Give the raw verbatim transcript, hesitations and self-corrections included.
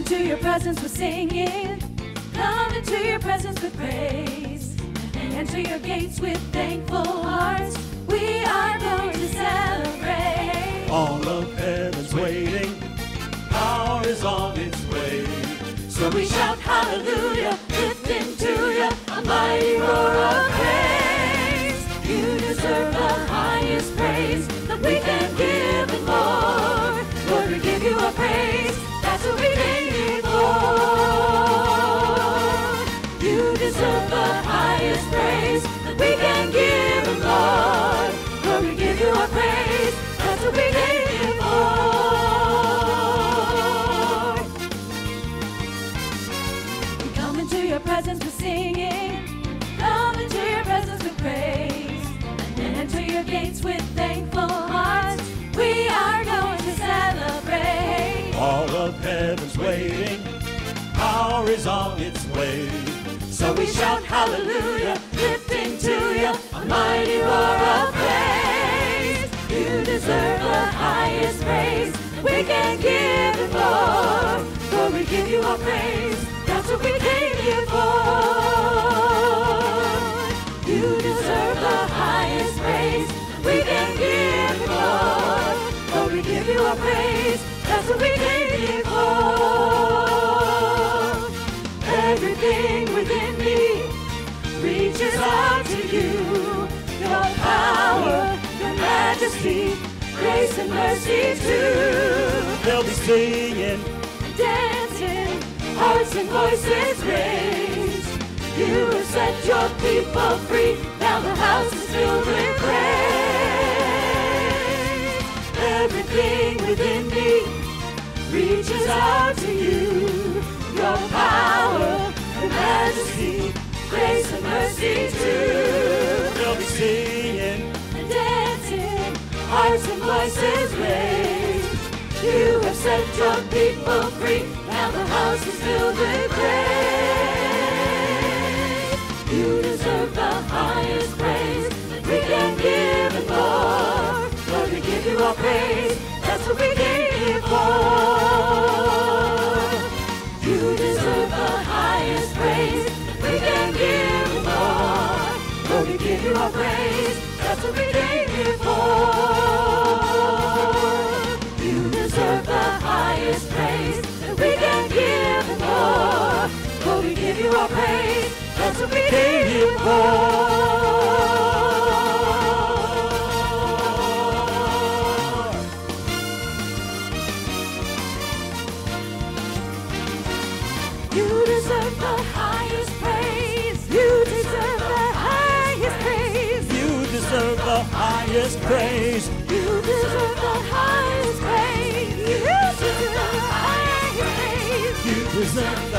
into your presence with singing. Come into your presence with praise. Enter your gates with thankful hearts. We are going to celebrate. All of heaven's waiting. Power is on its way. So we shout hallelujah, lifting to you a mighty roar of praise. You deserve the highest praise that we can give and more. Lord, we give you our praise. That's what we came here for. You deserve the highest praise that we can give and more. Lord, we give you our praise. That's what we came here for. We come into your presence with singing. Come into your presence with praise. And enter your gates with thankful hearts. We are going to celebrate. All of heaven's waiting. Power is on its way. So we shout hallelujah, lifting to you a mighty roar of praise. You deserve the highest praise we can give and more. Lord, we give you our praise. That's what we came here for. You deserve the highest praise we can give and more. Lord, we give you our praise. That's what we came here for. Everything within me reaches out to you. Your power, your majesty, grace and mercy too. They'll be singing, dancing, hearts and voices raised. You have set your people free. Now the house is filled with praise. Everything within me reaches out to you. Your power, your majesty, grace and mercy too. they'll be singing, And dancing, hearts and voices raised. You have set your people free. Now the house is filled with praise. You deserve the highest praise we can give and more. Lord, we give you our praise. That's what we came here for. You deserve the highest praise we can give and more. Lord, we give you our praise. That's what we came here for. You deserve the highest praise that we can give and more. Lord, we give you our praise. That's what we came here for. You deserve the highest praise. You deserve the highest praise. you deserve the highest praise. You deserve the highest praise. You deserve the highest praise. You deserve